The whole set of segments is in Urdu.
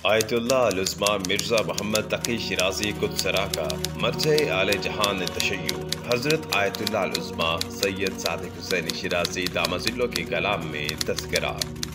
آیت اللہ العظمہ مرزا محمد تقی شیرازی قدسرا کا مرجع اعلی جہان تشیع حضرت آیت اللہ العظمہ سید صادق حسین شیرازی دامت ظلہ کے کلام میں تذکرہ۔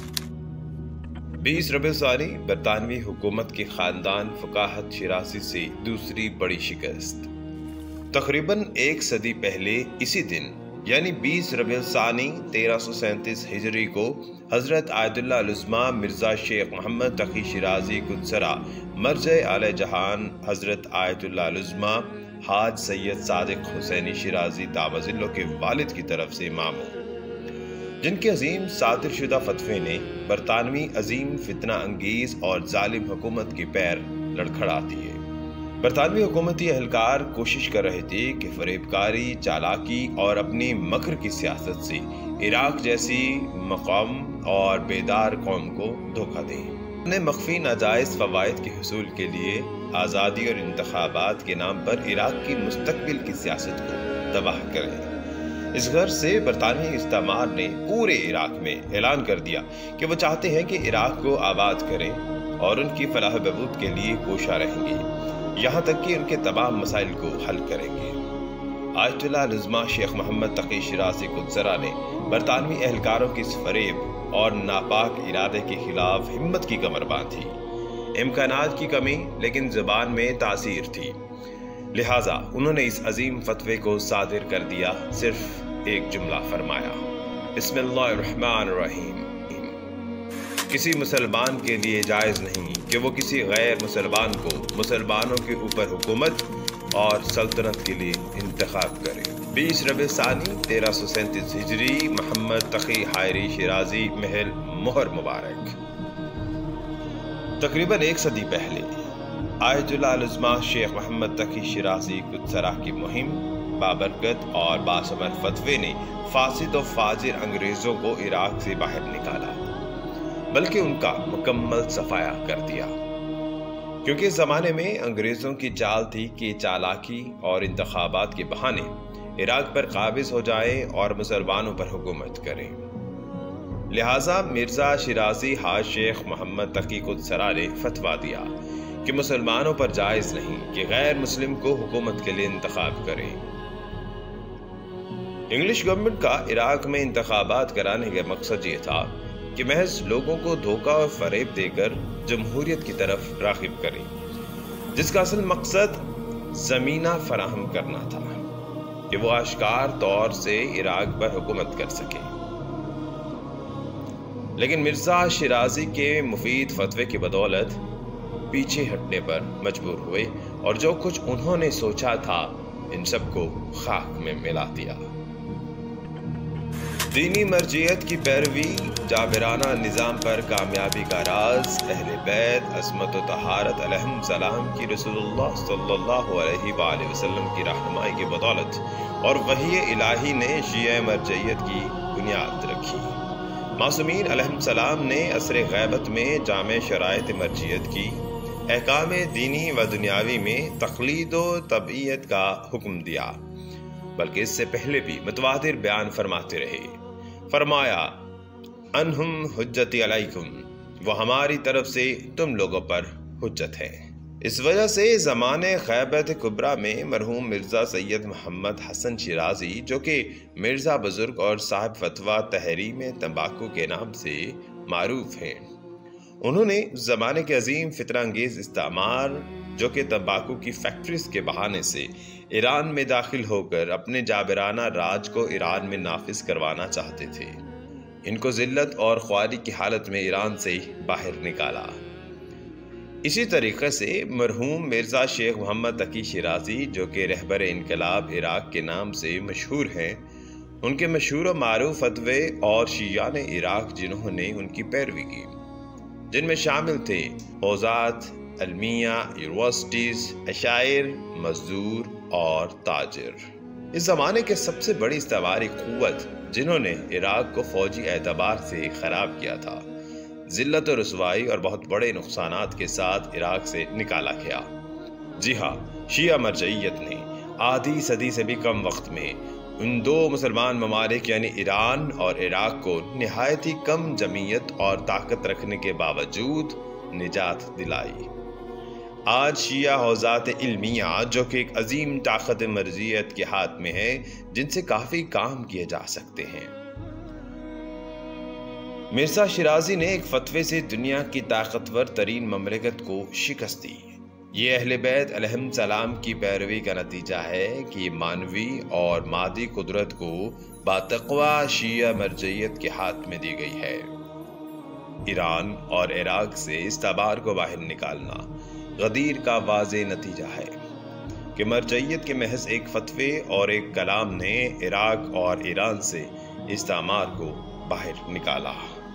20 ربیع الثانی برطانوی حکومت کے خاندان فقاہت شیرازی سے دوسری بڑی شکست۔ تقریباً ایک صدی پہلے اسی دن یعنی 20 ربیع الثانی 1337 ہجری کو حضرت آیت اللہ العظمہ مرزا شیخ محمد تقی شیرازی قدسرا مرجع اعلی جہان حضرت آیت اللہ العظمہ حاج سید صادق حسین شیرازی دامت ظلہ کے والد کی طرف سے مامور، جن کے عظیم صادر شدہ فتوے نے برطانوی عظیم فتنہ انگیز اور ظالم حکومت کے پیر لڑکھڑا دیے۔ برطانوی حکومتی اہلکار کوشش کر رہے تھے کہ فریب کاری، چالاکی اور اپنی مکر کی سیاست سے عراق جیسی مقام اور بیدار قوم کو دھوکہ دیں۔ انہیں مخفی ناجائز فوائد کے حصول کے لیے آزادی اور انتخابات کے نام پر عراق کی مستقبل کی سیاست کو تباہ کریں۔ اس غرض سے برطانوی استعمار نے پورے عراق میں اعلان کر دیا کہ وہ چاہتے ہیں کہ عراق کو آباد کریں اور ان کی فلاح و بہبود کے لیے کوشاں رہیں گے، یہاں تک کہ ان کے تمام مسائل کو حل کریں گے۔ آیت اللہ العظمہ شیخ محمد تقی شیرازی قدسرا نے برطانوی اہلکاروں کی اس فریب اور ناپاک ارادے کے خلاف ہمت کی کمر باندھی۔ امکانات کی کمی لیکن زبان میں تاثیر تھی، لہٰذا انہوں نے اس عظیم فتوے کو صادر کر دیا۔ صرف ایک جملہ فرمایا، بسم اللہ الرحمن الرحیم۔ کسی مسلمان کے لیے جائز نہیں کہ وہ کسی غیر مسلمان کو مسلمانوں کے اوپر حکومت اور سلطنت کے لیے انتخاب کرے۔ 20 ربیع ثانی 1337 ہجری محمد تقی حائری شیرازی محل مہر مبارک۔ تقریباً ایک صدی پہلے آیت اللہ العظمہ شیخ محمد تقی شیرازی قدسرا کی مہم، بابرکت اور باثمر فتوے نے فاسد و فاجر انگریزوں کو عراق سے باہر نکالا، بلکہ ان کا مکمل صفایا کر دیا، کیونکہ اس زمانے میں انگریزوں کی چال تھی کہ چالاکی اور انتخابات کے بہانے عراق پر قابض ہو جائیں اور مسلمانوں پر حکومت کریں۔ لہٰذا مرزا شیرازی حاج شیخ محمد تقی قدسرا نے فتویٰ دیا کہ مسلمانوں پر جائز نہیں کہ غیر مسلم کو حکومت کے لیے انتخاب کریں۔ انگلش گورنمنٹ کا عراق میں انتخابات کرانے کا مقصد یہ تھا کہ محض لوگوں کو دھوکہ اور فریب دے کر جمہوریت کی طرف راغب کریں، جس کا اصل مقصد زمینہ فراہم کرنا تھا کہ وہ آشکار طور سے عراق پر حکومت کر سکے۔ لیکن مرزا شیرازی کے مفید فتوے کی بدولت پیچھے ہٹنے پر مجبور ہوئے اور جو کچھ انہوں نے سوچا تھا ان سب کو خاک میں ملا دیا۔ دینی مرجعیت کی پیروی، جابرانہ نظام پر کامیابی کا راز، اہل بیت عصمت و طہارت علیہم السلام کی رسول اللہ صلی اللہ علیہ وآلہ وسلم کی رہنمائی کی بدولت اور وحی الہی نے شیعہ مرجعیت کی بنیاد رکھی۔ معصومین علیہم السلام نے عصر غیبت میں جامع شرائط مرجعیت کی، احکام دینی و دنیاوی میں تقلید و تبعیت کا حکم دیا، بلکہ اس سے پہلے بھی متواتر بیان فرماتے رہے۔ فرمایا، انہم حجتی علیکم، وہ ہماری طرف سے تم لوگوں پر حجت ہے۔ اس وجہ سے زمانے غیبت کبریٰ میں مرحوم مرزا سید محمد حسن شیرازی، جو کہ مرزا بزرگ اور صاحب فتویٰ تحریم تمباکو کے نام سے معروف ہیں، انہوں نے زمانے کے عظیم فتنہ انگیز استعمار، جو کہ تمباکو کی فیکٹریز کے بہانے سے ایران میں داخل ہو کر اپنے جابرانہ راج کو ایران میں نافذ کروانا چاہتے تھے، ان کو ذلت اور خواری کی حالت میں ایران سے باہر نکالا۔ اسی طریقے سے مرحوم مرزا شیخ محمد تقی شیرازی، جو کہ رہبر انقلاب عراق کے نام سے مشہور ہیں، ان کے مشہور و معروف فتوے اور شیعان عراق جنہوں نے ان کی پیروی کی، جن میں شامل تھے حوزات، علمیہ، یونیورسٹیز، عشائر، مزدور اور تاجر۔ اس زمانے کے سب سے بڑی استعماری قوت جنہوں نے عراق کو فوجی اعتبار سے خراب کیا تھا، ذلت و رسوائی اور بہت بڑے نقصانات کے ساتھ عراق سے نکالا گیا۔ جی ہاں، شیعہ مرجعیت نے آدھی صدی سے بھی کم وقت میں ان دو مسلمان ممالک یعنی ایران اور عراق کو نہایت ہی کم جمعیت اور طاقت رکھنے کے باوجود نجات دلائی۔ آج شیعہ حوزات علمیہ جو کہ ایک عظیم طاقت مرجعیت کے ہاتھ میں ہے، جن سے کافی کام کیے جا سکتے ہیں۔ مرزا شیرازی نے ایک فتوے سے دنیا کی طاقتور ترین مملکت کو شکست دی۔ یہ اہل بیت علیہم السلام کی پیروی کا نتیجہ ہے کہ یہ مانوی اور مادی قدرت کو باتقوا شیعہ مرجعیت کے ہاتھ میں دی گئی ہے۔ ایران اور عراق سے استعمار کو باہر نکالنا غدیر کا واضح نتیجہ ہے کہ مرجعیت کے محض ایک فتوے اور ایک کلام نے عراق اور ایران سے استعمار کو باہر نکالا۔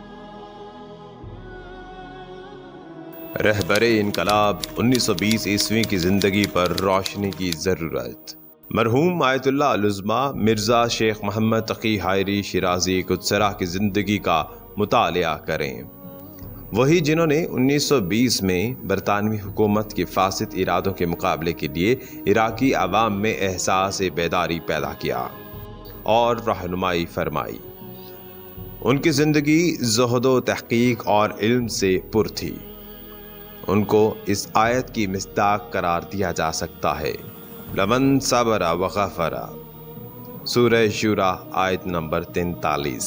رہبر انقلاب 1920 عیسوی کی زندگی پر روشنی کی ضرورت۔ مرحوم آیت اللہ العظمیٰ مرزا شیخ محمد تقی حائری شیرازی قدسرہ کی زندگی کا مطالعہ کریں۔ وہی جنہوں نے 1920 میں برطانوی حکومت کے فاسد ارادوں کے مقابلے کے لیے عراقی عوام میں احساس بیداری پیدا کیا اور رہنمائی فرمائی۔ ان کی زندگی زہد و تحقیق اور علم سے پر تھی۔ ان کو اس آیت کی مصداق قرار دیا جا سکتا ہے، لمن صبر وغفر، سورہ شورى آیت نمبر 43۔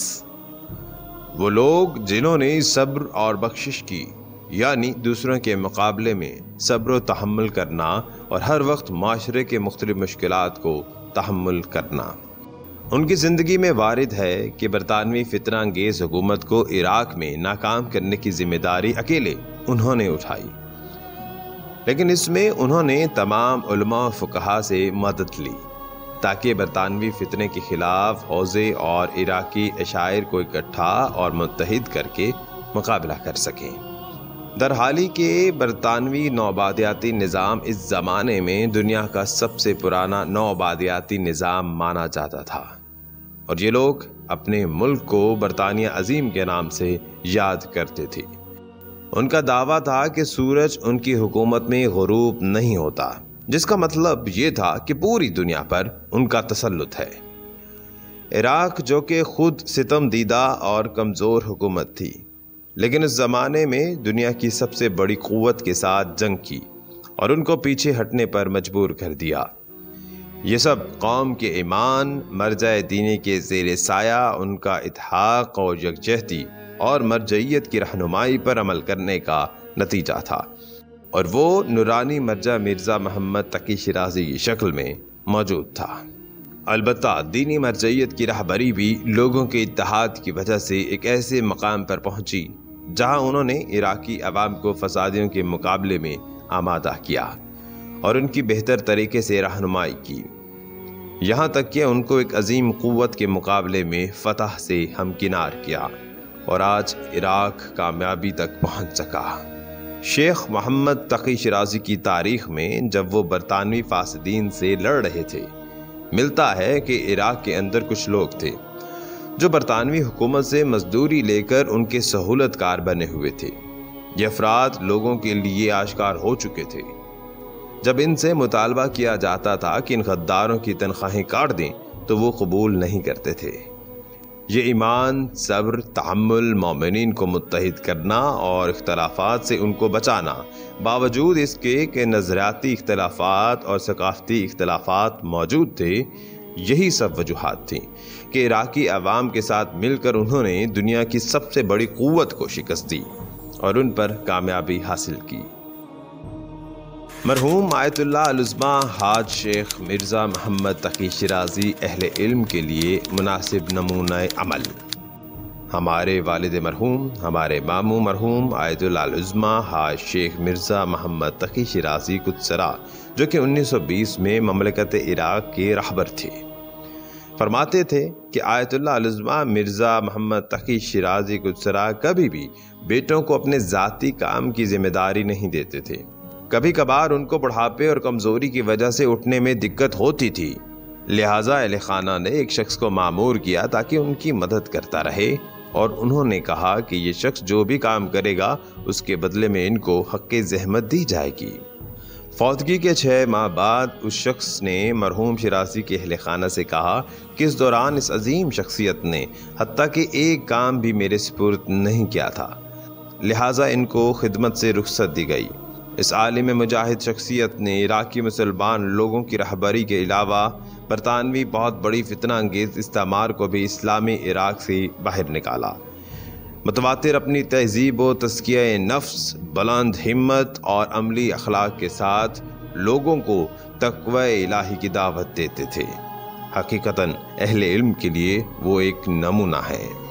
وہ لوگ جنہوں نے صبر اور بخشش کی، یعنی دوسروں کے مقابلے میں صبر و تحمل کرنا اور ہر وقت معاشرے کے مختلف مشکلات کو تحمل کرنا۔ ان کی زندگی میں وارد ہے کہ برطانوی فتنہ انگیز حکومت کو عراق میں ناکام کرنے کی ذمہ داری اکیلے انہوں نے اٹھائی، لیکن اس میں انہوں نے تمام علماء و فقہا سے مدد لی تاکہ برطانوی فتنے کے خلاف حوزے اور عراقی عشائر کو اکٹھا اور متحد کر کے مقابلہ کر سکیں۔ در حالی کہ برطانوی نوآبادیاتی نظام اس زمانے میں دنیا کا سب سے پرانا نوآبادیاتی نظام مانا جاتا تھا، اور یہ لوگ اپنے ملک کو برطانیہ عظیم کے نام سے یاد کرتے تھے۔ ان کا دعویٰ تھا کہ سورج ان کی حکومت میں غروب نہیں ہوتا، جس کا مطلب یہ تھا کہ پوری دنیا پر ان کا تسلط ہے۔ عراق جو کہ خود ستم دیدہ اور کمزور حکومت تھی، لیکن اس زمانے میں دنیا کی سب سے بڑی قوت کے ساتھ جنگ کی اور ان کو پیچھے ہٹنے پر مجبور کر دیا۔ یہ سب قوم کے ایمان، مرجع دینی کے زیر سایہ ان کا اتحاق اور یکجہتی اور مرجعیت کی رہنمائی پر عمل کرنے کا نتیجہ تھا، اور وہ نورانی مرجع مرزا محمد تقی شیرازی کی شکل میں موجود تھا۔ البتہ دینی مرجعیت کی رہبری بھی لوگوں کے اتحاد کی وجہ سے ایک ایسے مقام پر پہنچی جہاں انہوں نے عراقی عوام کو فسادیوں کے مقابلے میں آمادہ کیا اور ان کی بہتر طریقے سے رہنمائی کی، یہاں تک کہ ان کو ایک عظیم قوت کے مقابلے میں فتح سے ہمکنار کیا، اور آج عراق کامیابی تک پہنچ سکا۔ شیخ محمد تقی شیرازی کی تاریخ میں جب وہ برطانوی فاسدین سے لڑ رہے تھے، ملتا ہے کہ عراق کے اندر کچھ لوگ تھے جو برطانوی حکومت سے مزدوری لے کر ان کے سہولت کار بنے ہوئے تھے۔ یہ افراد لوگوں کے لیے آشکار ہو چکے تھے۔ جب ان سے مطالبہ کیا جاتا تھا کہ ان غداروں کی تنخواہیں کاٹ دیں تو وہ قبول نہیں کرتے تھے۔ یہ ایمان، صبر، تحمل، مومنین کو متحد کرنا اور اختلافات سے ان کو بچانا، باوجود اس کے کہ نظریاتی اختلافات اور ثقافتی اختلافات موجود تھے، یہی سب وجوہات تھیں کہ عراقی عوام کے ساتھ مل کر انہوں نے دنیا کی سب سے بڑی قوت کو شکست دی اور ان پر کامیابی حاصل کی۔ مرحوم آیت اللہ العظمیٰ حاج شیخ مرزا محمد تقی شیرازی اہل علم کے لیے مناسب نمونہ عمل۔ ہمارے والد مرحوم، ہمارے ماموں مرحوم آیت اللہ العظمیٰ حاج شیخ مرزا محمد تقی شیرازی قدسرہ، جو کہ 1920 میں مملکت عراق کے رہبر تھے، فرماتے تھے کہ آیت اللہ العظمیٰ مرزا محمد تقی شیرازی قدسرہ کبھی بھی بیٹوں کو اپنے ذاتی کام کی ذمہ داری نہیں دیتے تھے۔ کبھی کبھار ان کو بڑھاپے اور کمزوری کی وجہ سے اٹھنے میں دقت ہوتی تھی، لہٰذا اہل خانہ نے ایک شخص کو مامور کیا تاکہ ان کی مدد کرتا رہے، اور انہوں نے کہا کہ یہ شخص جو بھی کام کرے گا اس کے بدلے میں ان کو حق زحمت دی جائے گی۔ فوتگی کے 6 ماہ بعد اس شخص نے مرحوم شیرازی کے اہل خانہ سے کہا کہ اس دوران اس عظیم شخصیت نے حتیٰ کہ ایک کام بھی میرے سپرد نہیں کیا تھا۔ لہٰذا ان کو خدمت سے رخصت دی گئی۔ اس عالم مجاہد شخصیت نے عراقی مسلمان لوگوں کی رہبری کے علاوہ برطانوی بہت بڑی فتنہ انگیز استعمار کو بھی اسلامی عراق سے باہر نکالا۔ متواتر اپنی تہذیب و تزکیہ نفس، بلند ہمت اور عملی اخلاق کے ساتھ لوگوں کو تقوی الہی کی دعوت دیتے تھے۔ حقیقتاً اہل علم کے لیے وہ ایک نمونہ ہے۔